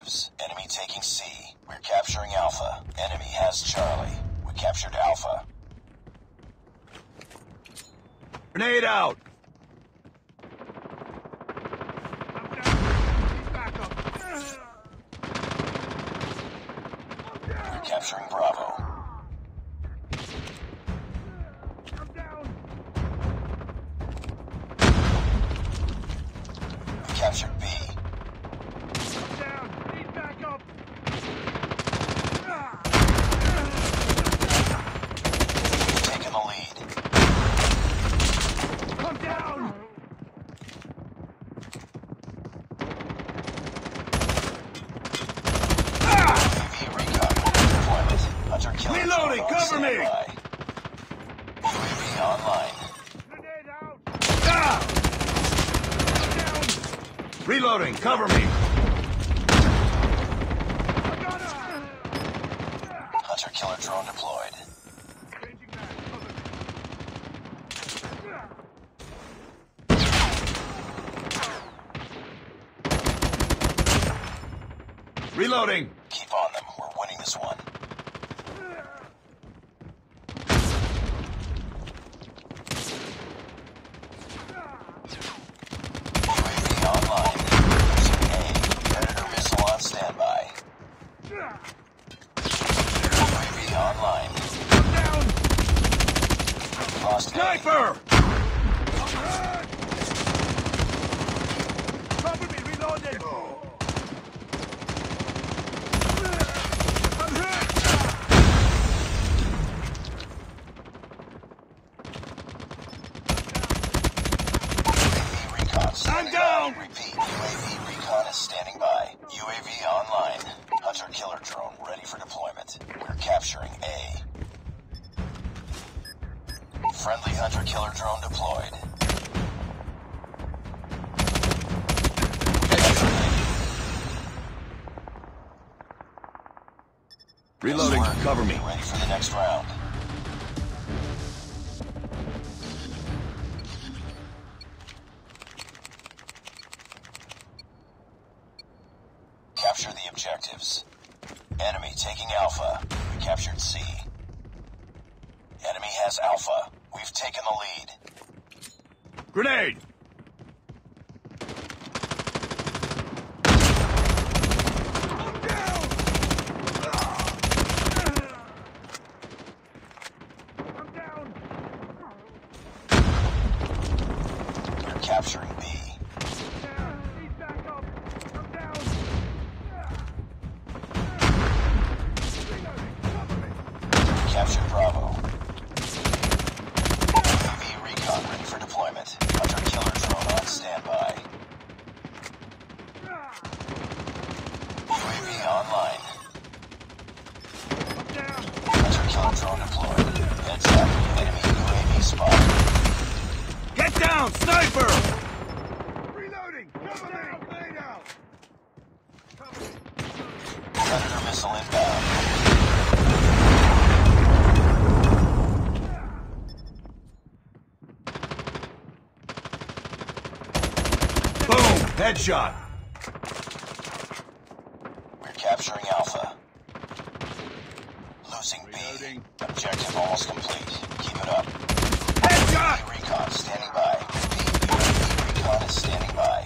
objectives. Enemy taking C. We're capturing Alpha. Enemy has Charlie. We captured Alpha. Grenade out! We're capturing Bravo. We captured B. We've taken the lead. UAV recon deployment. Hunter killer Reloading, drone on cover me! standby. UAV online. Reloading, cover me! Hunter killer drone deployed. Reloading! Keep on them. We're winning this one. UAV online. Losing A. Predator missile on standby. UAV online. Lost A. Sniper! Cover me, reloading! UAV recon standing down! by. Repeat. UAV recon is standing by. UAV online. Hunter killer drone ready for deployment. We're capturing A. Friendly hunter killer drone deployed. Reloading, Nice work. cover me. Get ready for the next round. Capture the objectives. Enemy taking Alpha. We captured C. Enemy has Alpha. We've taken the lead. Grenade! We're capturing B. Captured Bravo. UAV recon ready for deployment. Hunter killer drone on standby. UAV online. Hunter killer drone deployed. Heads up. Enemy UAV spotted. Get down, sniper! Reloading! Cover me! Lay down! Predator missile inbound. Boom! Headshot! We're capturing Alpha. Losing B. Reloading. Objective almost complete. Keep it up. Headshot! UAV recon standing by. Repeat, UAV recon is standing by.